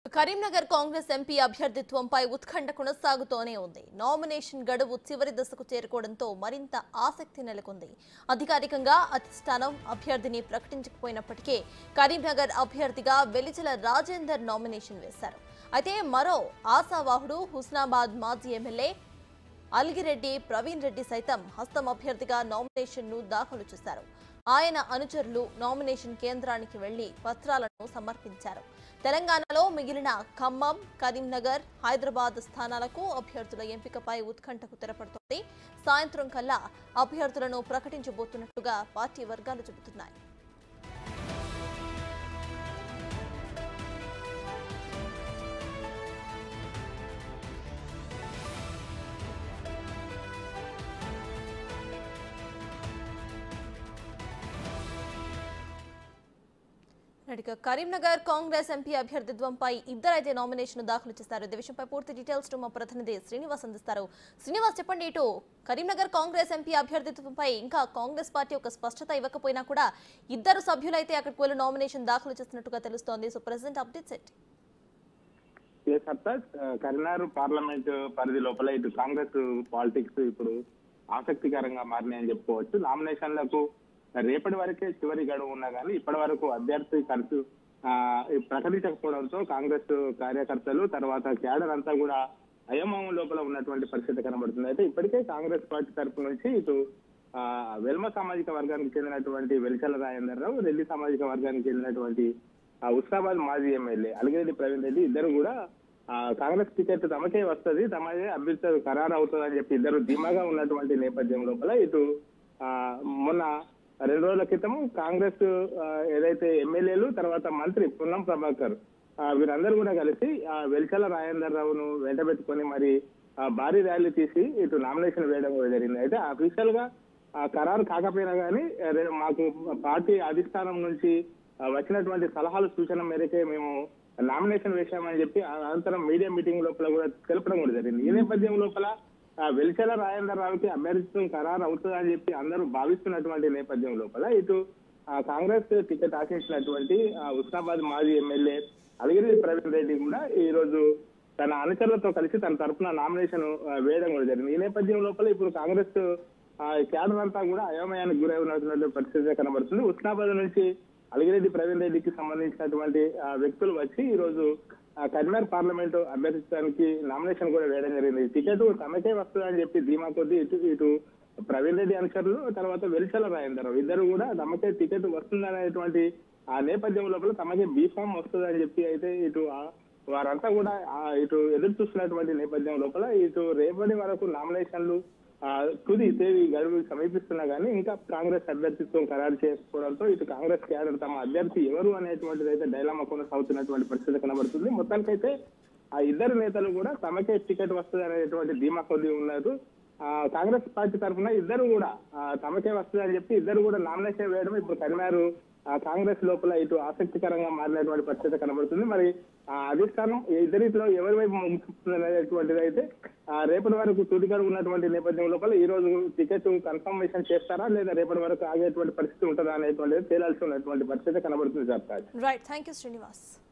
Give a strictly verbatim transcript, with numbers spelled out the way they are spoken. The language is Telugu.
కరీంనగర్ కాంగ్రెస్ ఎంపీ అభ్యర్థిత్వంపై ఉత్కంఠ కొనసాగుతూనే ఉంది. నామినేషన్ గడువు చివరి దశకు చేరుకోవడంతో మరింత ఆసక్తి నెలకొంది. అధికారికంగా అధిష్టానం అభ్యర్థిని ప్రకటించకపోయినప్పటికీ కరీంనగర్ అభ్యర్థిగా వెలిచల రాజేందర్ నామినేషన్ వేశారు. అయితే మరో ఆశావాహుడు హుస్నాబాద్ మాజీ ఎమ్మెల్యే అల్గిరెడ్డి ప్రవీణ్ రెడ్డి సైతం హస్తం అభ్యర్థిగా నామినేషన్ ను దాఖలు చేశారు. ఆయన అనుచరులు నామినేషన్ కేంద్రానికి వెళ్లి పత్రాలను సమర్పించారు. తెలంగాణలో మిగిలిన ఖమ్మం, కరీంనగర్, హైదరాబాద్ స్థానాలకు అభ్యర్థుల ఎంపికపై ఉత్కంఠకు తెరపడుతోంది. సాయంత్రం కల్లా అభ్యర్థులను ప్రకటించబోతున్నట్టుగా పార్టీ వర్గాలు చెబుతున్నాయి. కరీంనగర్ కాంగ్రెస్ ఎంపీ అభ్యర్థిత్వంపై ఇద్దరైతే నామినేషన్ దాఖలు చేశారు. ఈ విషయంపై పూర్తి డీటెయిల్స్ మా ప్రతినిధి శ్రీనివాస్ అందిస్తారు. శ్రీనివాస్, చెప్పండి, ఇటు కరీంనగర్ కాంగ్రెస్ ఎంపీ అభ్యర్థిత్వంపై ఇంకా కాంగ్రెస్ పార్టీ ఒక స్పష్టత ఇవ్వకపోయినా కూడా ఇద్దరు సభ్యులైతే అక్కడికి వెళ్లి నామినేషన్ దాఖలు చేస్తున్నట్టుగా తెలుస్తోంది. సో ప్రెసెంట్ అప్డేట్స్ ఏంటి? కరీంనగర్ పార్లమెంట్ పరిధి లోపల ఇటు కాంగ్రెస్ పాలిటిక్స్ ఇప్పుడు ఆసక్తికరంగా మారినాయని చెప్పుకోవచ్చు. నామినేషన్లకు రేపటి వరకే చివరి గడువు ఉన్నా కానీ ఇప్పటి వరకు అభ్యర్థి ఖర్చు ప్రకటించకపోవడంతో కాంగ్రెస్ కార్యకర్తలు తర్వాత క్యాడర్ అంతా కూడా అయోమయం లోపల ఉన్నటువంటి పరిస్థితి కనబడుతుంది. అయితే ఇప్పటికే కాంగ్రెస్ పార్టీ తరఫు నుంచి ఇటు ఆ వెల్మ సామాజిక వర్గానికి చెందినటువంటి వెలిచల రాజేందర్ రావు, రెడ్డి సామాజిక వర్గానికి చెందినటువంటి హుస్నాబాద్ మాజీ ఎమ్మెల్యే అల్గిరెడ్డి ప్రవీణ్ రెడ్డి ఇద్దరు కూడా కాంగ్రెస్ టికెట్ తమకే వస్తుంది, తమకే అభ్యర్థి ఖరారు అవుతుంది అని చెప్పి ఇద్దరు ధీమాగా ఉన్నటువంటి నేపథ్యం లోపల ఇటు ఆ మొన్న రెండు రోజుల క్రితం కాంగ్రెస్ ఏదైతే ఎమ్మెల్యేలు తర్వాత మంత్రి పొన్నం ప్రభాకర్ వీరందరూ కూడా కలిసి వెలిచల రాజేందర్ రావును వెంటబెట్టుకొని మరి భారీ ర్యాలీ తీసి ఇటు నామినేషన్ వేయడం కూడా జరిగింది. అయితే అఫీషియల్ గా ఖరారు కాకపోయినా కానీ మాకు పార్టీ అధిష్టానం నుంచి వచ్చినటువంటి సలహాలు సూచన మేరకే మేము నామినేషన్ వేశామని చెప్పి అనంతరం మీడియా మీటింగ్ లోపల కూడా తెలపడం కూడా జరిగింది. ఈ నేపథ్యం లోపల వెలిచల రాజేందర్ రావుకి అభ్యర్థిత్వం ఖరారు అవుతుందని చెప్పి అందరూ భావిస్తున్నటువంటి నేపథ్యం లోపల ఇటు కాంగ్రెస్ టికెట్ ఆశించినటువంటి హుస్నాబాద్ మాజీ ఎమ్మెల్యే అల్గిరెడ్డి ప్రవీణ్ రెడ్డి కూడా ఈ రోజు తన అనుచరులతో కలిసి తన తరఫున నామినేషన్ వేయడం కూడా జరిగింది. ఈ నేపథ్యం లోపల ఇప్పుడు కాంగ్రెస్ క్యాడర్ అంతా కూడా అయోమయానికి గురై ఉన్నటువంటి పరిస్థితి కనబడుతుంది. హుస్నాబాద్ నుంచి అల్గిరెడ్డి ప్రవీణ్ రెడ్డికి సంబంధించినటువంటి వ్యక్తులు వచ్చి ఈ రోజు కరీంనగర్ పార్లమెంటు అభ్యర్థించడానికి నామినేషన్ కూడా వేయడం జరిగింది. టికెట్ తమకే వస్తుందని చెప్పి ధీమా కొద్ది ఇటు ఇటు ప్రవీణ్ రెడ్డి అనుచరులు తర్వాత వెలిచల రాజేందర్ ఇద్దరు కూడా తమకే టికెట్ వస్తుందనేటువంటి ఆ నేపథ్యం లోపల తమకే బీఫామ్ వస్తుందని చెప్పి అయితే ఇటు వారంతా కూడా ఇటు ఎదురు చూస్తున్నటువంటి నేపథ్యం లోపల ఇటు రేపటి వరకు నామినేషన్లు తుది తేదీ గడువు సమీపిస్తున్నా కానీ ఇంకా కాంగ్రెస్ అభ్యర్థిత్వం ఖరారు చేసుకోవడంతో ఇటు కాంగ్రెస్ క్యాడర్ తమ అభ్యర్థి ఎవరు అనేటువంటిది అయితే డైలామా కొనసాగుతున్నటువంటి పరిస్థితి కనబడుతుంది. మొత్తానికైతే ఆ ఇద్దరు నేతలు కూడా తమకే టికెట్ వస్తుంది అనేటువంటి ధీమా కొద్ది ఉన్నారు. ఆ కాంగ్రెస్ పార్టీ తరఫున ఇద్దరు కూడా తమకే వస్తుంది అని చెప్పి ఇద్దరు కూడా నామినేషన్ వేయడం ఇప్పుడు కరీంనగర్ కాంగ్రెస్ లోపల ఇటు ఆసక్తికరంగా మారినటువంటి పరిస్థితి కనబడుతుంది. మరి ఆ అధిష్టానం ఇద్దరిలో ఎవరి వైపు ముగిస్తుంది అనేటువంటిది అయితే రేపటి వరకు తుదిగడు ఉన్నటువంటి నేపథ్యం లోపల ఈ రోజు టికెట్ కన్ఫర్మేషన్ చేస్తారా లేదా రేపటి వరకు ఆగేటువంటి పరిస్థితి ఉంటుందా అనేటువంటిది తేలాల్సి ఉన్నటువంటి పరిస్థితి కనబడుతుంది. Right, thank you Srinivas.